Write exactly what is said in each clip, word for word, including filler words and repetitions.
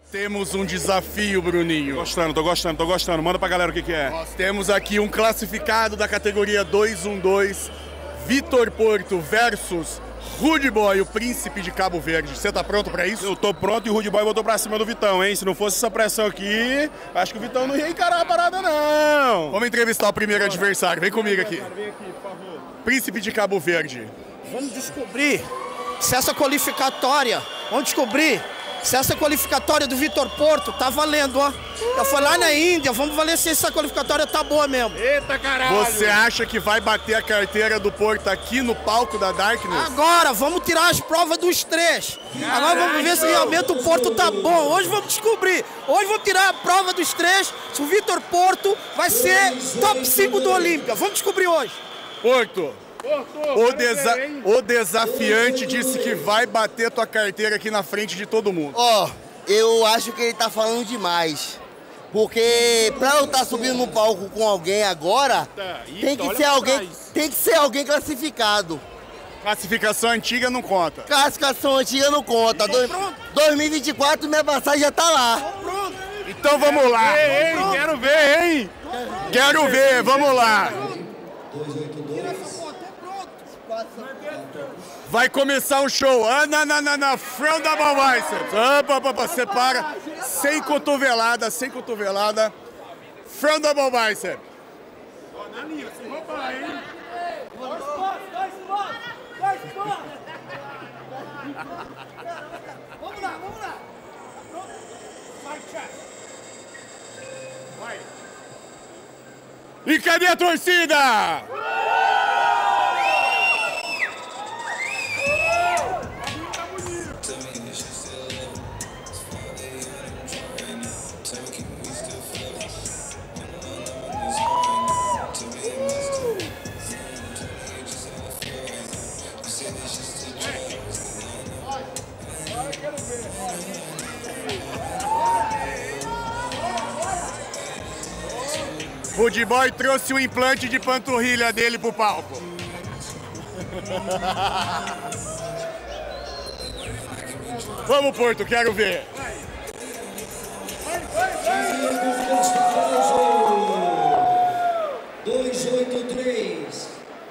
Temos um desafio, Bruninho. Gostando, tô gostando, tô gostando. Manda pra galera o que que é. Nós temos aqui um classificado da categoria dois um dois, Vitor Porto versus Rude Boy, o príncipe de Cabo Verde. Você tá pronto pra isso? Eu tô pronto e o Rude Boy botou pra cima do Vitão, hein? Se não fosse essa pressão aqui, acho que o Vitão não ia encarar a parada, não. Vamos entrevistar o primeiro adversário. Vem comigo aqui. Vem aqui, por favor. Príncipe de Cabo Verde. Vamos descobrir se essa qualificatória, vamos descobrir se essa qualificatória do Vitor Porto tá valendo, ó. Eu fui lá na Índia, vamos valer se essa qualificatória tá boa mesmo. Eita, caralho! Você acha que vai bater a carteira do Porto aqui no palco da Darkness? Agora, vamos tirar as provas dos três. Agora vamos ver se realmente o Porto tá bom. Hoje vamos descobrir. Hoje vamos tirar a prova dos três, se o Vitor Porto vai ser top cinco do Olímpia. Vamos descobrir hoje. Porto, o, desa o desafiante disse que vai bater tua carteira aqui na frente de todo mundo. Ó, oh, eu acho que ele tá falando demais. Porque pra eu estar subindo no palco com alguém agora, Tá, tem que ser alguém, tem que ser alguém classificado. Classificação antiga não conta. Classificação antiga não conta. Do, dois mil e vinte e quatro minha passagem já tá lá. Então vamos lá. Ei, ei, quero ver, hein? Quero ver, vamos lá. Vai começar o show. Ah, não, não, não, não. From the biceps. Opa, opa, opa. Separa. Sem cotovelada, sem cotovelada. From the biceps. Na linha, sem roubar, hein? Dois pontos, dois pontos, dois pontos. Vamos lá, vamos lá. Vai, chefe. Vai. E cadê a torcida? Rude Boy trouxe o implante de panturrilha dele pro palco. Vamos, Porto, quero ver. dois oito três.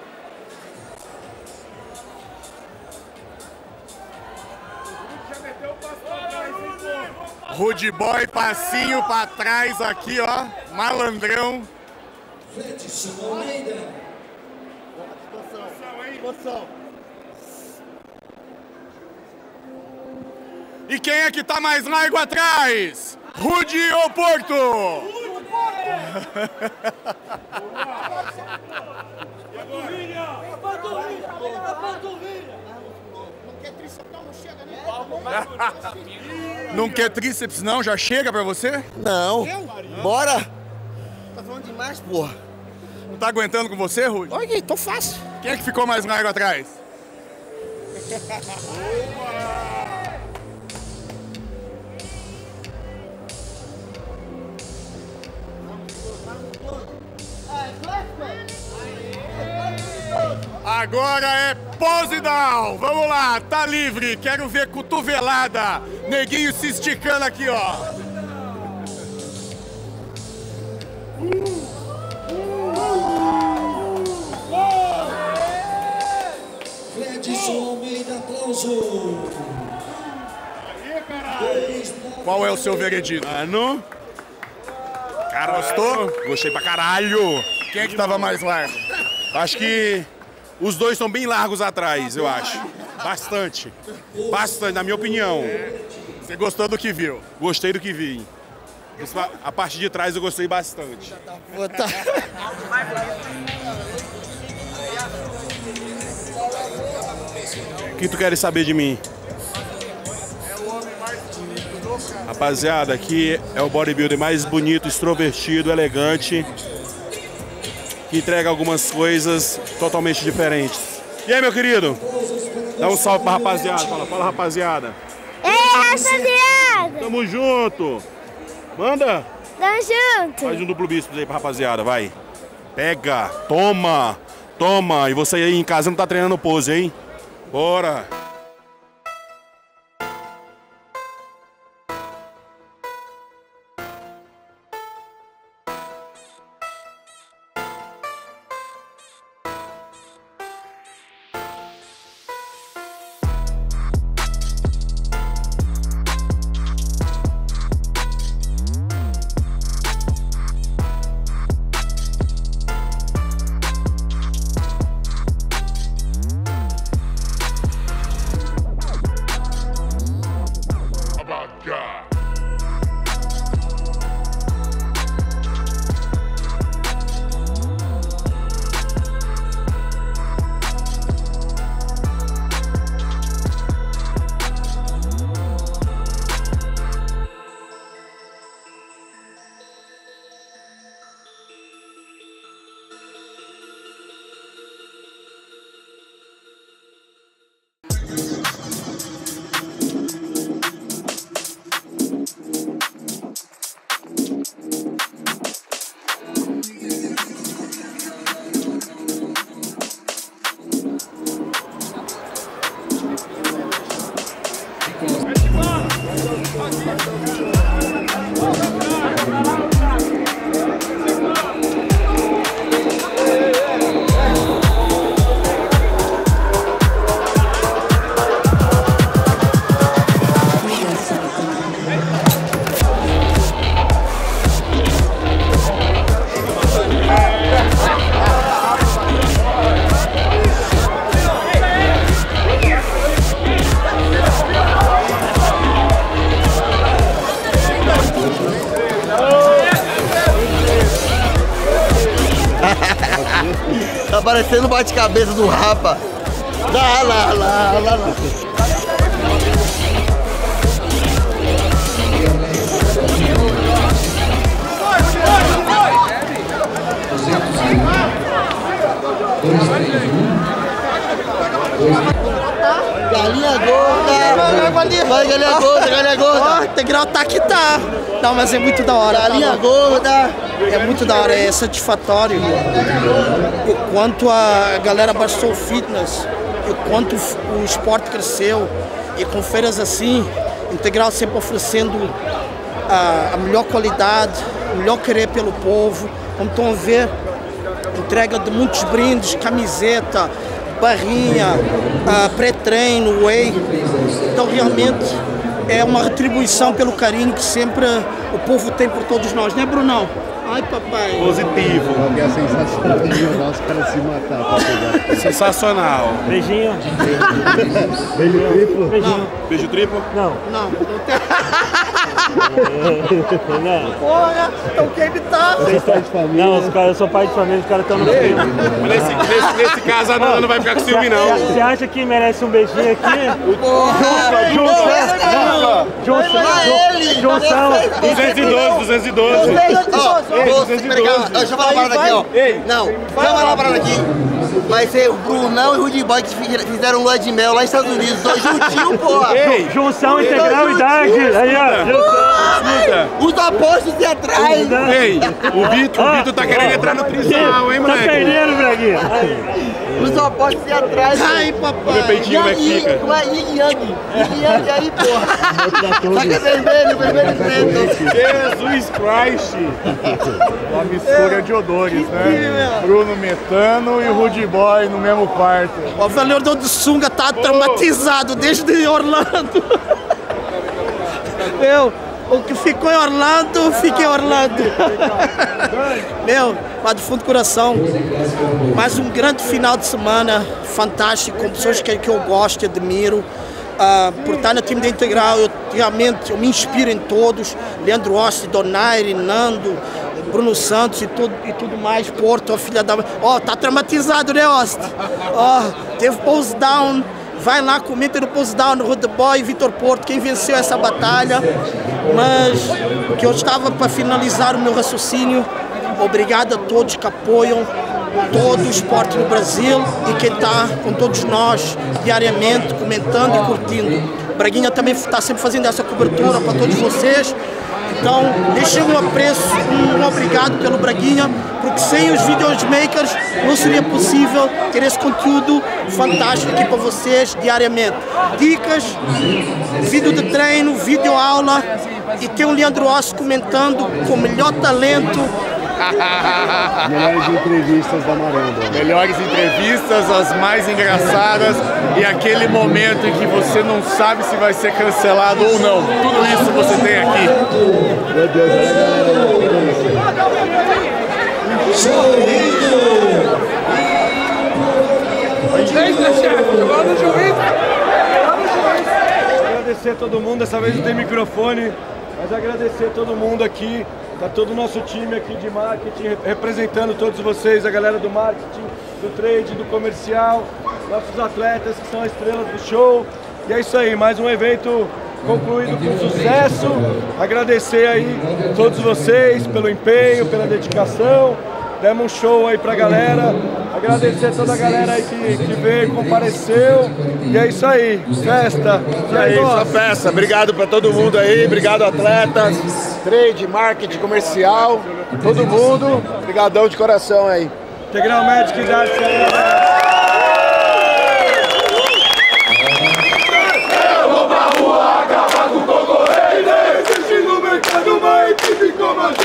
Rude Boy, passinho pra trás aqui, ó. Malandrão. Fredson Almeida. E quem é que tá mais largo atrás? Rude ou Porto? Não quer tríceps não? Já chega pra você? Não. Bora. Tá falando demais, porra. Não tá aguentando com você, Rude? Olha, tô fácil. Quem é que ficou mais largo atrás? Agora é pose down. Vamos lá, tá livre. Quero ver cotovelada. Neguinho se esticando aqui, ó. Fredson Almeida, aplauso. Qual é o seu veredito? Mano. Cara, gostou? Gostei pra caralho. Quem é que tava mais largo? Acho que os dois são bem largos atrás, eu acho. Bastante. Bastante, na minha opinião. Você gostou do que viu? Gostei do que vi. A parte de trás eu gostei bastante. O que tu queres saber de mim? Rapaziada, aqui é o bodybuilder mais bonito, extrovertido, elegante, que entrega algumas coisas totalmente diferentes. E aí, meu querido? Dá um salve pra rapaziada. Fala, fala, rapaziada. Ei, rapaziada! Tamo junto. Manda. Tamo junto. Faz um duplo bíceps aí pra rapaziada, vai. Pega, toma, toma. E você aí em casa não tá treinando pose, hein? Bora. Tá parecendo bate-cabeça do Rapa. Lá, lá, lá, lá, lá. Galinha gorda! Vai, galinha gorda, galinha gorda! Ó, integral tá que tá! Não, mas é muito da hora. Galinha tá gorda! É muito da hora, é satisfatório. O quanto a galera abraçou o fitness, o quanto o esporte cresceu. E com feiras assim, Integral sempre oferecendo a, a melhor qualidade, o melhor querer pelo povo. Como estão a ver, entrega de muitos brindes, camiseta, barrinha, uh, pré-treino, whey. Então realmente é uma retribuição pelo carinho que sempre o povo tem por todos nós, né, Brunão? Ai, papai. Positivo. É sensacional de jogar os caras se matar pra pegar. Sensacional. Beijinho. Beijo triplo? Beijinho. Beijo triplo? Não. Não, não tem. Não. Porra, então quem me tá? Você é pai de família? Não, os caras, eu sou pai de família, os caras estão no frio. Mas nesse, nesse, nesse caso a Nana não vai ficar com ciúme, não. Você acha que merece um beijinho aqui? Junção. Junção. duzentos e doze, duzentos e doze. Ó, deixa eu falar uma parada aqui, ó. Não, deixa eu falar uma parada aqui. Vai ser o Brunão e o Rudy Boy que fizeram lua de mel lá nos Estados Unidos, dois juntinhos, porra. Ei, Junção integral e Dark. Aí, ó. Os apostos se atrás. ei, o Vitor, o Vitor tá querendo entrar no trisal, hein, Tá moleque? perdendo, Braguinha. Os apostos se atrás. Ai, papai. Peitinho, como é que fica? Não é Yin Yang. Yin Yang aí, porra. Tá que é vermelho, vermelho e preto. Jesus Christ! Uma mistura de odores, né? Bruno Metano e Rudy Boy no mesmo quarto. O Valedor do Sunga tá traumatizado desde Orlando. Meu, o que ficou em Orlando, fica em Orlando. Meu, lá do fundo do coração, mais um grande final de semana, fantástico, com pessoas que, que eu gosto e admiro. Uh, por estar no time da Integral, eu realmente eu me inspiro em todos. Leandro Osti, Donaire, Nando, Bruno Santos e tudo, e tudo mais. Porto, a filha da... Ó, oh, tá traumatizado, né, Osti? Ó, oh, teve pose down. Vai lá, comenta no pose down, no Rudy Boy, Vitor Porto, quem venceu essa batalha. Mas que eu estava para finalizar o meu raciocínio. Obrigado a todos que apoiam todo o esporte no Brasil e quem está com todos nós diariamente comentando e curtindo. Braguinha também está sempre fazendo essa cobertura para todos vocês. Então, deixem um apreço, um obrigado pelo Braguinha, porque sem os videomakers não seria possível ter esse conteúdo fantástico aqui para vocês diariamente. Dicas, vídeo de treino, vídeo aula e tem o Leandro Osso comentando com o melhor talento. Melhores entrevistas da Maranda. Melhores entrevistas, as mais engraçadas e aquele momento em que você não sabe se vai ser cancelado ou não. Tudo isso você tem aqui. Meu Deus, olha a galera. Agradecer a todo mundo, dessa vez não tem microfone, mas agradecer a todo mundo aqui. Tá todo o nosso time aqui de marketing, representando todos vocês, a galera do marketing, do trade, do comercial, nossos atletas que são as estrelas do show. E é isso aí, mais um evento concluído com sucesso. Agradecer aí a todos vocês pelo empenho, pela dedicação. Demos um show aí pra galera. Agradecer a toda a galera aí que, que veio, compareceu. E é isso aí, festa. E é isso, a festa. Obrigado pra todo mundo aí, obrigado atletas, trade, marketing, comercial, todo mundo. Obrigadão de coração aí. Integral Medic Dark. Eu vou pra rua acabar com o concorrente.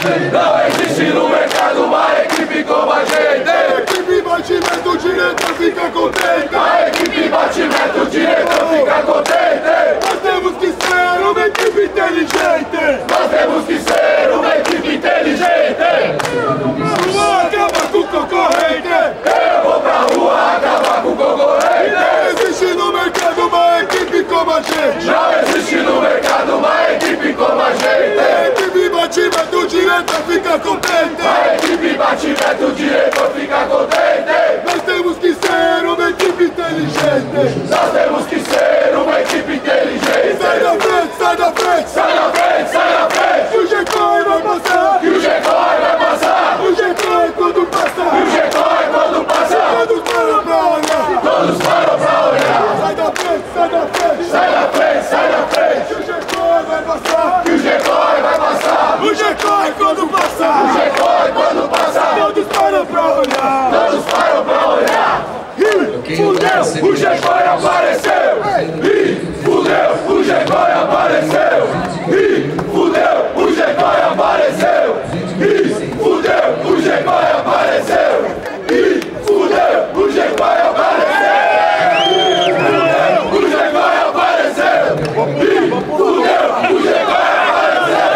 Não existe no mercado uma equipe como a gente. A equipe batimento, o diretor fica contente. A equipe batimento, o diretor fica contente. Nós temos que ser uma equipe inteligente. Nós temos que ser uma equipe inteligente. Não acaba com o concorrente. Eu vou pra rua acabar com o concorrente. Não existe no mercado uma equipe como a gente. Não existe no mercado uma equipe como a gente. A equipe batimento, o diretor fica contente. A equipe batimento, o diretor fica contente. Nós temos que ser uma equipe inteligente. Nós temos que ser uma equipe inteligente. Sai da frente, sai da frente. Sai da frente, sai da frente. Que o G-Coin vai passar. Que o G-Coin vai passar. O G-Coin quando passar. Que o G-Coin quando passar. Todos param pra olhar. Todos param pra olhar. Sai da frente, sai da frente. Sai da frente, sai da frente. Que o G-Coin vai passar. Que o G-Coin vai passar. O G-Coin quando passar. O G-Coin quando passar. Todos param pra olhar. Todos param pra olhar. Ih, fudeu, o G-Coin apareceu. Ih, fudeu, o G-Coin apareceu. Ih, fudeu, o G-Coin apareceu. Ih, fudeu, o G-Coin apareceu. Ih, fudeu, o G-Coin apareceu. O G-Coin apareceu. Ih, fudeu, o G-Coin apareceu.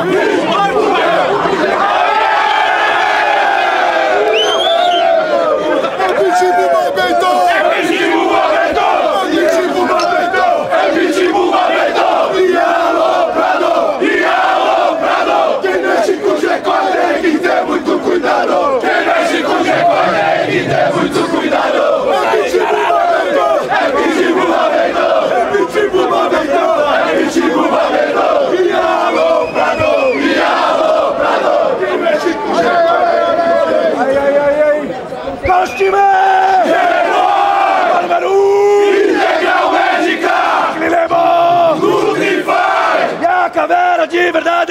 Caveira de verdade!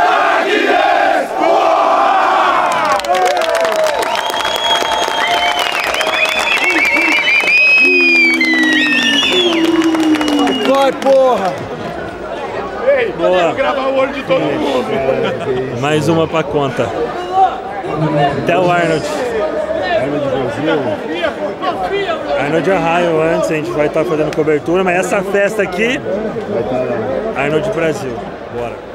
Vai, porra! Ei, boa! Gravar o olho de todo mundo! Mais uma pra conta. Até o Arnold. Arnold Brasil. Arnold Arraio antes, a gente vai estar fazendo cobertura, mas essa festa aqui, Arnold Brasil. Bora.